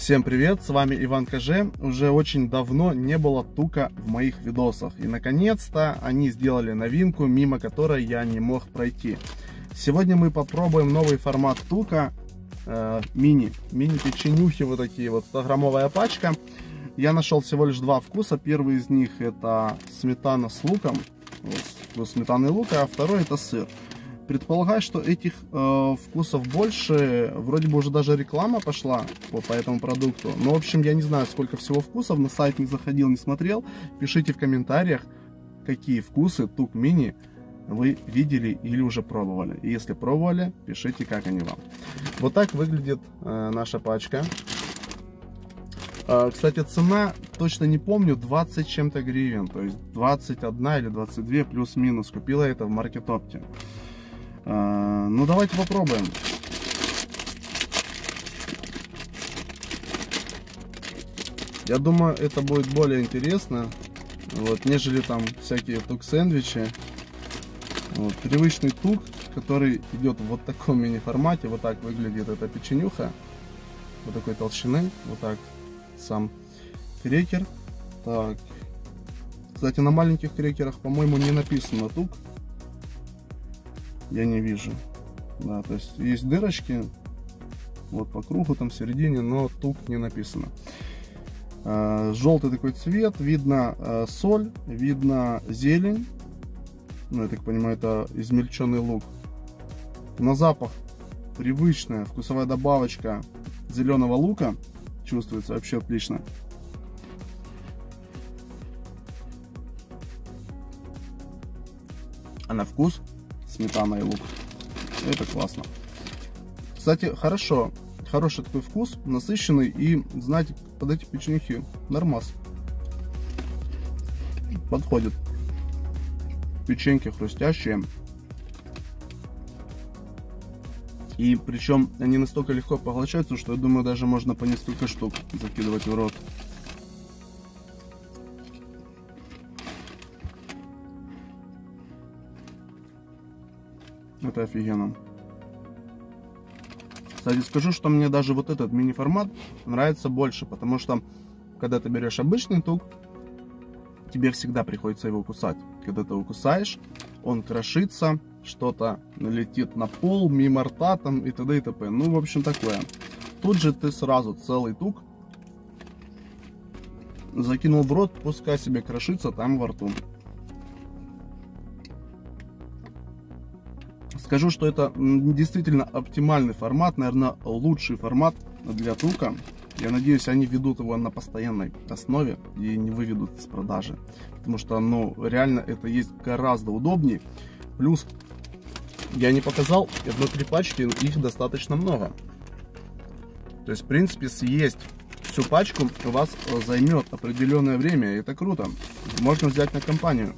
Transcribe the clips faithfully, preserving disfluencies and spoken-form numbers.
Всем привет, с вами Иван КЖ. Уже очень давно не было тука в моих видосах. И наконец-то они сделали новинку, мимо которой я не мог пройти. Сегодня мы попробуем новый формат тука. Э, мини. Мини-печенюхи вот такие вот. сто-граммовая пачка. Я нашел всего лишь два вкуса. Первый из них это сметана с луком. Вот, сметана и лука, а второй это сыр. Предполагаю, что этих э, вкусов больше. Вроде бы уже даже реклама пошла по, по этому продукту. Но, в общем, я не знаю, сколько всего вкусов. На сайт не заходил, не смотрел. Пишите в комментариях, какие вкусы тук мини вы видели или уже пробовали. И если пробовали, пишите, как они вам. Вот так выглядит э, наша пачка. Э, кстати, цена, точно не помню, двадцать чем-то гривен. То есть двадцать одна или двадцать две плюс-минус. Купила это в Маркетопте. Uh, ну давайте попробуем. Я думаю, это будет более интересно, вот, нежели там всякие тук-сэндвичи. Вот, привычный тук, который идет в вот таком мини-формате. Вот так выглядит эта печенюха. Вот такой толщины. Вот так сам крекер. Так. Кстати, на маленьких крекерах, по-моему, не написано тук. Я не вижу. Да, то есть есть дырочки вот по кругу там в середине, но тук не написано. А, желтый такой цвет, видно а, соль, видно зелень. Ну, я так понимаю, это измельченный лук. На запах привычная вкусовая добавочка зеленого лука. Чувствуется вообще отлично. А на вкус сметана и лук. Это классно. Кстати, хорошо. Хороший такой вкус, насыщенный. И, знаете, под эти печенюхи нормас. Подходит. Печеньки хрустящие. И причем они настолько легко поглощаются, что я думаю, даже можно по несколько штук закидывать в рот. Это офигенно. Кстати, скажу, что мне даже вот этот мини-формат нравится больше, потому что, когда ты берешь обычный тук, тебе всегда приходится его кусать. Когда ты его кусаешь, он крошится, что-то летит на пол, мимо рта там и т.д. и т.п. Ну, в общем, такое. Тут же ты сразу целый тук закинул в рот, пускай себе крошится там во рту. Скажу, что это действительно оптимальный формат, наверное, лучший формат для тука. Я надеюсь, они ведут его на постоянной основе и не выведут из продажи. Потому что, ну, реально это есть гораздо удобнее. Плюс, я не показал, внутри пачки их достаточно много. То есть, в принципе, съесть всю пачку у вас займет определенное время. И это круто. Можно взять на компанию.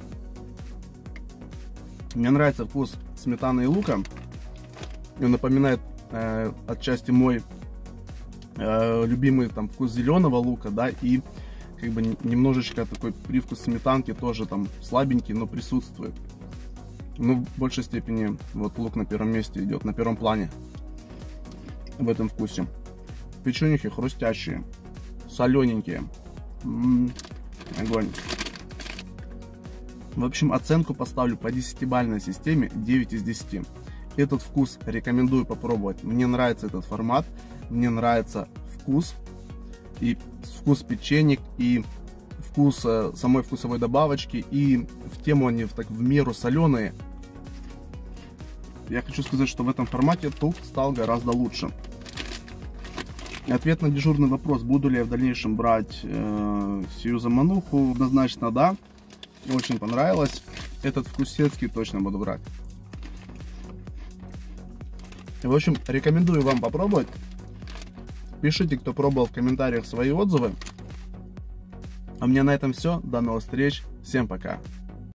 Мне нравится вкус сметаны и лука. Он напоминает э, отчасти мой э, любимый там вкус зеленого лука, да, и как бы немножечко такой привкус сметанки тоже там слабенький, но присутствует. Ну, в большей степени вот лук на первом месте идет, на первом плане в этом вкусе. Печенюхи хрустящие, солененькие. М-м, огонь. В общем, оценку поставлю по десятибалльной системе девять из десяти. Этот вкус рекомендую попробовать. Мне нравится этот формат, мне нравится вкус. И вкус печенек, и вкус э, самой вкусовой добавочки. И в тему они так в меру соленые. Я хочу сказать, что в этом формате тук стал гораздо лучше. Ответ на дежурный вопрос, буду ли я в дальнейшем брать э, сию замануху, однозначно да. Очень понравилось. Этот вкусецкий точно буду брать. В общем, рекомендую вам попробовать. Пишите, кто пробовал, в комментариях свои отзывы. А у меня на этом все. До новых встреч. Всем пока.